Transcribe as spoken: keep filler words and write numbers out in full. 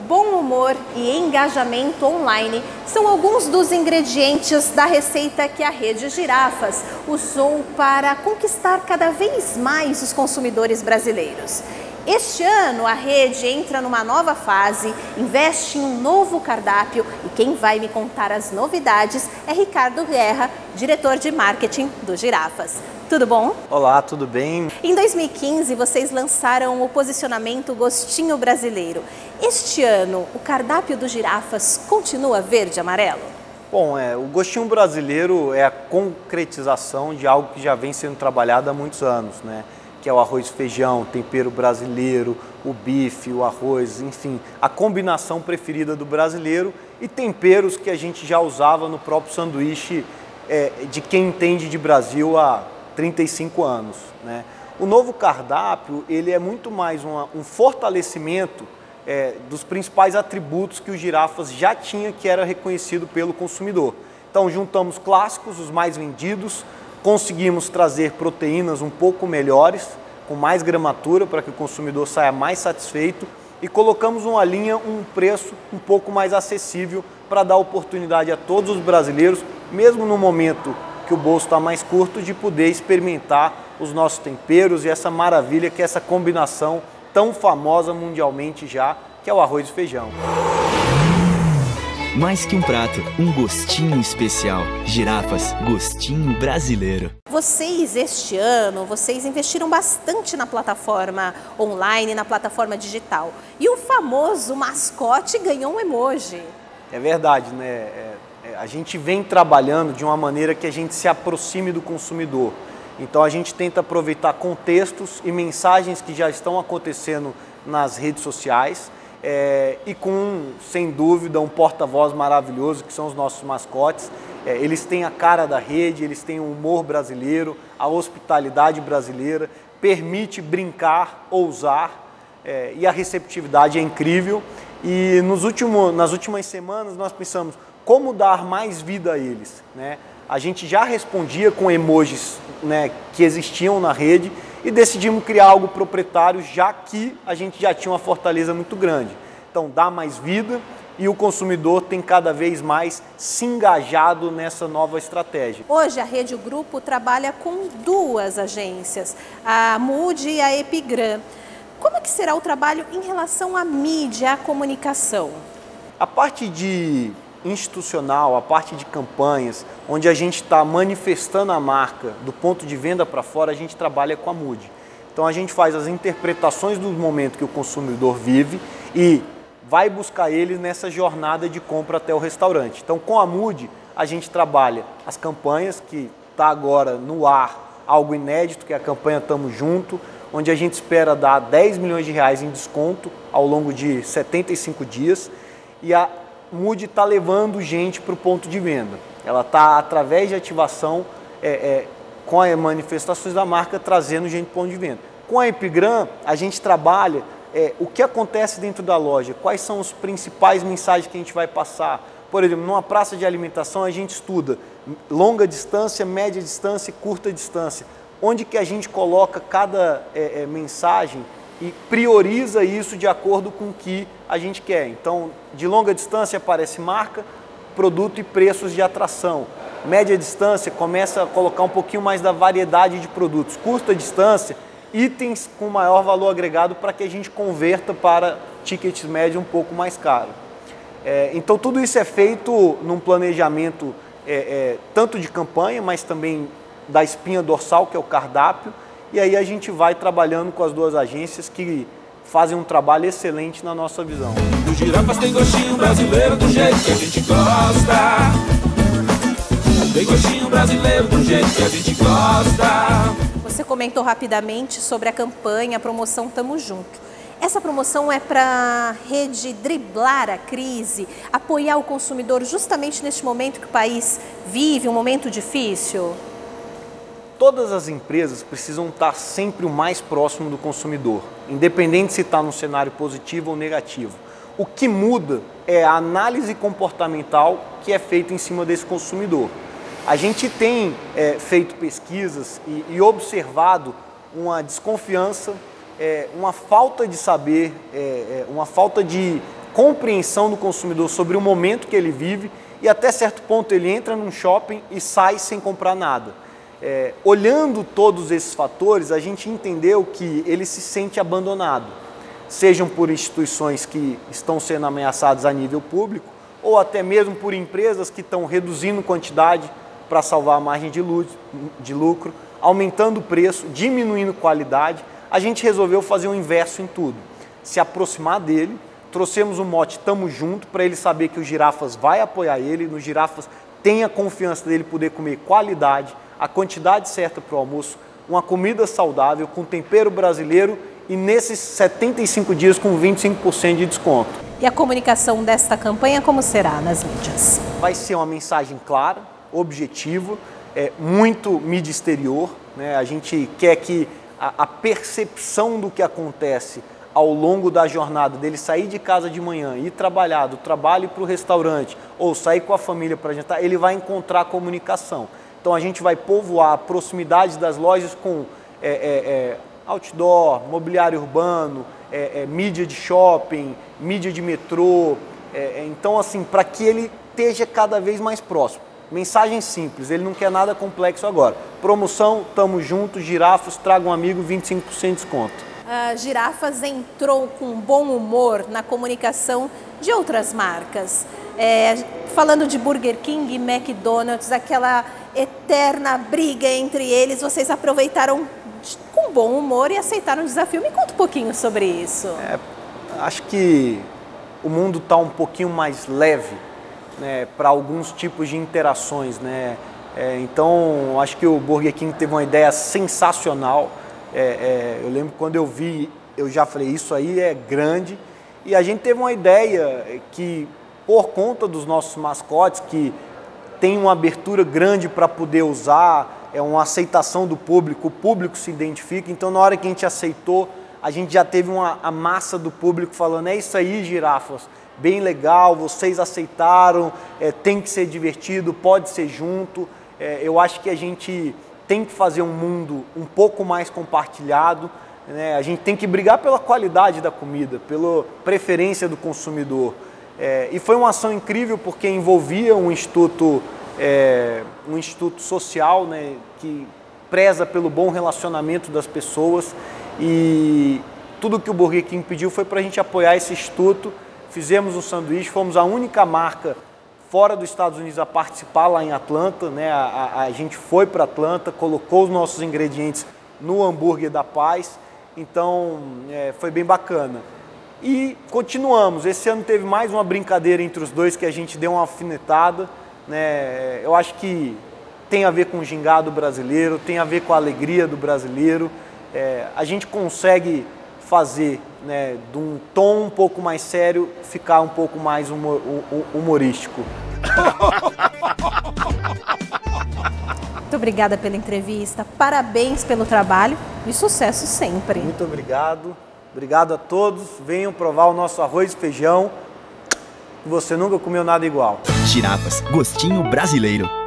Bom humor e engajamento online são alguns dos ingredientes da receita que a Rede Girafas usou para conquistar cada vez mais os consumidores brasileiros. Este ano a rede entra numa nova fase, investe em um novo cardápio e quem vai me contar as novidades é Ricardo Guerra, diretor de marketing do Girafas. Tudo bom? Olá, tudo bem? Em dois mil e quinze, vocês lançaram o posicionamento Gostinho Brasileiro. Este ano, o cardápio do Girafas continua verde e amarelo? Bom, é, o Gostinho Brasileiro é a concretização de algo que já vem sendo trabalhado há muitos anos, né? Que é o arroz e feijão, o tempero brasileiro, o bife, o arroz, enfim, a combinação preferida do brasileiro e temperos que a gente já usava no próprio sanduíche é, de quem entende de Brasil há trinta e cinco anos, né? O novo cardápio, ele é muito mais uma, um fortalecimento é, dos principais atributos que o Girafas já tinha, que era reconhecido pelo consumidor. Então juntamos clássicos, os mais vendidos, conseguimos trazer proteínas um pouco melhores, com mais gramatura, para que o consumidor saia mais satisfeito e colocamos uma linha, um preço um pouco mais acessível para dar oportunidade a todos os brasileiros, mesmo no momento que o bolso está mais curto, de poder experimentar os nossos temperos e essa maravilha que é essa combinação tão famosa mundialmente já, que é o arroz e feijão. Mais que um prato, um gostinho especial. Girafas, gostinho brasileiro. Vocês, este ano, vocês investiram bastante na plataforma online, na plataforma digital. E o famoso mascote ganhou um emoji. É verdade, né? É, é, a gente vem trabalhando de uma maneira que a gente se aproxime do consumidor. Então a gente tenta aproveitar contextos e mensagens que já estão acontecendo nas redes sociais, É, e com, sem dúvida, um porta-voz maravilhoso, que são os nossos mascotes. É, eles têm a cara da rede, eles têm o humor brasileiro, a hospitalidade brasileira, permite brincar, ousar, é, e a receptividade é incrível. E nos último, nas últimas semanas nós pensamos como dar mais vida a eles, né? A gente já respondia com emojis, né, que existiam na rede, e decidimos criar algo proprietário, já que a gente já tinha uma fortaleza muito grande. Então, dá mais vida e o consumidor tem cada vez mais se engajado nessa nova estratégia. Hoje, a Rede Grupo trabalha com duas agências, a Mood e a Epigram. Como é que será o trabalho em relação à mídia, à comunicação? A parte de institucional, a parte de campanhas, onde a gente está manifestando a marca do ponto de venda para fora, a gente trabalha com a Mood. Então a gente faz as interpretações do momento que o consumidor vive e vai buscar ele nessa jornada de compra até o restaurante. Então com a Mood a gente trabalha as campanhas, que está agora no ar, algo inédito, que é a campanha Tamo Junto, onde a gente espera dar dez milhões de reais em desconto ao longo de setenta e cinco dias, e a Mood está levando gente para o ponto de venda. Ela está, através de ativação, é, é, com as manifestações da marca, trazendo gente para o ponto de venda. Com a Epigram, a gente trabalha é, o que acontece dentro da loja, quais são as principais mensagens que a gente vai passar. Por exemplo, numa praça de alimentação, a gente estuda longa distância, média distância e curta distância. Onde que a gente coloca cada é, é, mensagem e prioriza isso de acordo com o que a gente quer. Então, de longa distância aparece marca, produto e preços de atração. Média distância começa a colocar um pouquinho mais da variedade de produtos. Curta distância, itens com maior valor agregado para que a gente converta para tickets médios um pouco mais caro. É, então, tudo isso é feito num planejamento é, é, tanto de campanha, mas também da espinha dorsal, que é o cardápio. E aí a gente vai trabalhando com as duas agências que fazem um trabalho excelente na nossa visão. O Girafas tem gostinho brasileiro do jeito que a gente gosta. Tem gostinho brasileiro do jeito que a gente gosta. Você comentou rapidamente sobre a campanha, a promoção Tamo Junto. Essa promoção é para a rede driblar a crise, apoiar o consumidor justamente neste momento que o país vive, um momento difícil? Todas as empresas precisam estar sempre o mais próximo do consumidor, independente se está num cenário positivo ou negativo. O que muda é a análise comportamental que é feita em cima desse consumidor. A gente tem é, feito pesquisas e, e observado uma desconfiança, é, uma falta de saber, é, é, uma falta de compreensão do consumidor sobre o momento que ele vive e até certo ponto ele entra num shopping e sai sem comprar nada. É, olhando todos esses fatores, a gente entendeu que ele se sente abandonado, sejam por instituições que estão sendo ameaçadas a nível público ou até mesmo por empresas que estão reduzindo quantidade para salvar a margem de lucro, aumentando o preço, diminuindo qualidade. A gente resolveu fazer o inverso em tudo, se aproximar dele, trouxemos o mote Tamo Junto para ele saber que o Girafas vai apoiar ele, no Girafas tem a confiança dele poder comer qualidade, a quantidade certa para o almoço, uma comida saudável, com tempero brasileiro e nesses setenta e cinco dias com vinte e cinco por cento de desconto. E a comunicação desta campanha como será nas mídias? Vai ser uma mensagem clara, objetiva, é, muito mídia exterior, né? A gente quer que a, a percepção do que acontece ao longo da jornada, dele sair de casa de manhã, ir trabalhar, do trabalho para o restaurante, ou sair com a família para jantar, ele vai encontrar comunicação. Então a gente vai povoar a proximidade das lojas com é, é, é, outdoor, mobiliário urbano, é, é, mídia de shopping, mídia de metrô. É, é, então assim, para que ele esteja cada vez mais próximo. Mensagem simples, ele não quer nada complexo agora. Promoção, tamo junto, Girafas, traga um amigo, vinte e cinco por cento de desconto. A Girafas entrou com bom humor na comunicação de outras marcas. É, falando de Burger King e McDonald's, aquela eterna briga entre eles, vocês aproveitaram com bom humor e aceitaram o desafio. Me conta um pouquinho sobre isso. É, acho que o mundo está um pouquinho mais leve, né, para alguns tipos de interações, né? É, então, acho que o Burger King teve uma ideia sensacional. É, é, eu lembro quando eu vi, eu já falei, isso aí é grande. E a gente teve uma ideia que, por conta dos nossos mascotes, que tem uma abertura grande para poder usar, é uma aceitação do público, o público se identifica. Então, na hora que a gente aceitou, a gente já teve uma, a massa do público falando, é isso aí, Girafas, bem legal, vocês aceitaram, é, tem que ser divertido, pode ser junto. É, eu acho que a gente tem que fazer um mundo um pouco mais compartilhado, né? A gente tem que brigar pela qualidade da comida, pela preferência do consumidor. É, e foi uma ação incrível porque envolvia um instituto, é, um instituto social, né, que preza pelo bom relacionamento das pessoas, e tudo que o Burger King pediu foi para a gente apoiar esse instituto. Fizemos um sanduíche, fomos a única marca fora dos Estados Unidos a participar lá em Atlanta, né? a, a, a gente foi para Atlanta, colocou os nossos ingredientes no hambúrguer da Paz, então é, foi bem bacana. E continuamos, esse ano teve mais uma brincadeira entre os dois que a gente deu uma alfinetada, né? Eu acho que tem a ver com o gingado brasileiro, tem a ver com a alegria do brasileiro, é, a gente consegue fazer, né, de um tom um pouco mais sério, ficar um pouco mais humor, humorístico. Muito obrigada pela entrevista, parabéns pelo trabalho e sucesso sempre. Muito obrigado, obrigado a todos, venham provar o nosso arroz e feijão, você nunca comeu nada igual. Girafas, gostinho brasileiro.